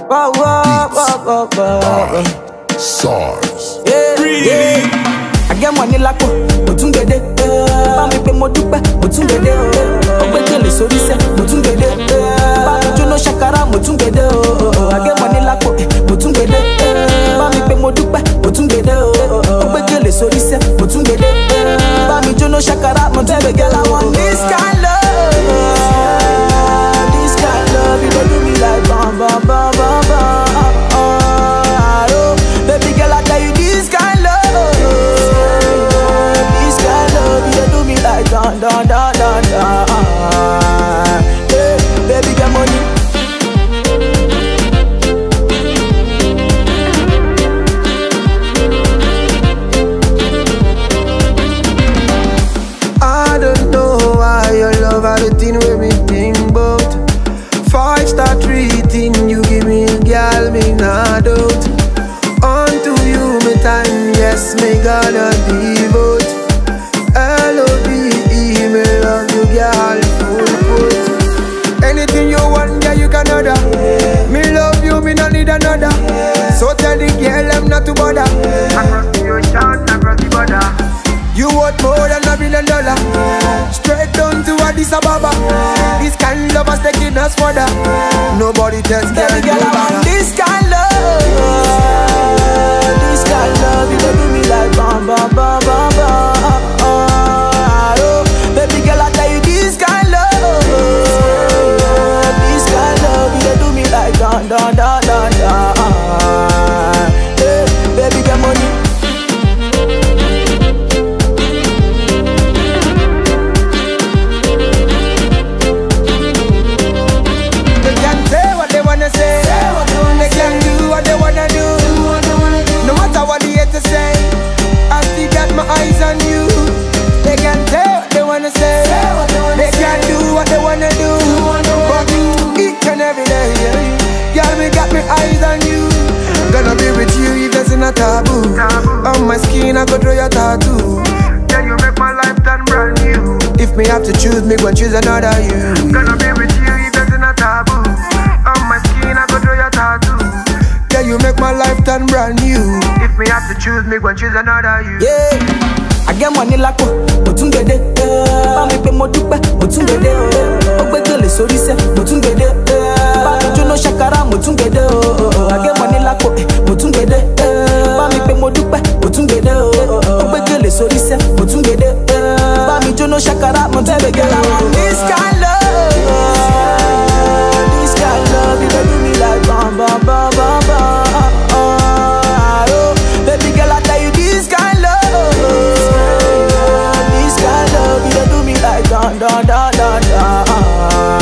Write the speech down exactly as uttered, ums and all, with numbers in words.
Whoa, whoa, whoa, whoa, whoa. SARS. Yeah, yeah. I get money like mo tún gede. Bá mi pé mo dúpẹ́, mo tún gede. Ó gbé gèlè sórí sẹ́, mo tún gede. Bá mi jóná ṣàkàrà, mo tún gede. I get money like mo tún gede. Bá mi pé mo dúpẹ́, mo tún gede. Ó gbé gèlè sórí sẹ́, mo tún gede. Bá mi jóná ṣàkàrà, mo tún gede. Girl, I want this kind love. This kind love, you don't do me like bam, bam, bam, bam, bam. Oh, baby girl, I tell you this kind love. This kind love, you don't do me like dun, dun, dun, dun, dun. Yeah, baby, get money. I don't know why your love had a thing with me think about. Five star treating you give me, girl, me not out. Unto you, me time, yes, me gonna devote. L O V E, me love you, girl, full put. Anything you want, yeah, you can order. Me love you, me no need another. So tell the girl I'm not to bother. Across the ocean, across the border. You want more than a billion dollar. Straight down to Addis Ababa. This kind of love is taking us further. Nobody tells girl, girl, I want this kind love. This kind love, you don't do me like bam, bam, bam, bam, bam. Oh, baby girl, I tell you this kind love. This kind love, you don't do me like dun, dun, dun, dun, dun. Hey, baby, get money. Eyes on you, they can tell what they wanna say. They can do what they wanna do, but each and every day, girl, me got me eyes on you. Gonna be with you if there's not taboo. On my skin, I could draw your tattoo. Yeah, you make my life turn brand new. If me have to choose, me go choose another you. Gonna be with you if there's not taboo. On my skin, I could draw your tattoo. Yeah, you make my life turn brand new. If me have to choose, me go choose another you. Yeah, I get money like mo tún gede. Bá mi pé mo dúpẹ́, mo tún gede. Ó gbé gèlè sórí sẹ́, mo tún gede. Bá mi jóná ṣàkàrà, mo tún gede. I get money like mo tún gede. Bá mi pé mo dúpẹ́, mo tún gede. Ó gbé gèlè sórí sẹ́, mo tún gede. Bá mi jóná ṣàkàrà, mo tún gede. Girl, I want this kind love. This kind love, you don't do me like bam, bam, bam, bam, bam. Oh, baby girl, I tell you this kind love. This kind love, you don't do me like dun, dun, dun, dun, dun.